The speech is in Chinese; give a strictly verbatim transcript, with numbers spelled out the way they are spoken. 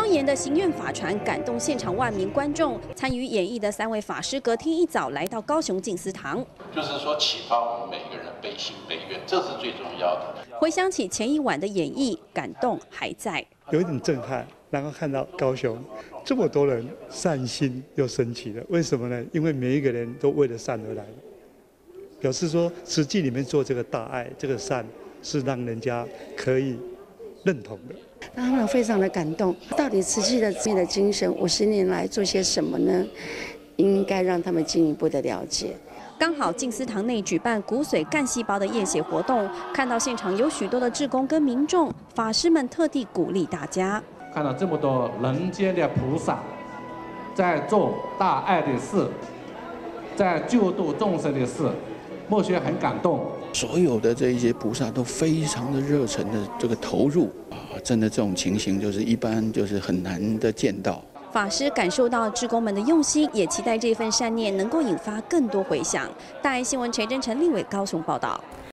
严的行愿法船感动现场万名观众，参与演绎的三位法师隔天一早来到高雄静思堂， 就是说启发我们每个人悲心悲愿，这是最重要的。 回想起前一晚的演绎，感动还在， 有一点震撼。然后看到高雄这么多人善心又升起了，为什么呢？因为每一个人都为了善而来，表示说实际里面做这个大爱，这个善是让人家可以认同的。 让他们非常的感动。到底慈济的的精神五十年来做些什么呢？应该让他们进一步的了解。 刚好静思堂内举办骨髓干细胞的验血活动，看到现场有许多的志工跟民众，法师们特地鼓励大家。 看到这么多人间的菩萨在做大爱的事，在救度众生的事，默学很感动。 所有的这一些菩萨都非常的热忱的这个投入啊，真的这种情形就是一般就是很难的见到。 法师感受到志工们的用心，也期待这份善念能够引发更多回响。大爱新闻陈真诚、立伟高雄报道。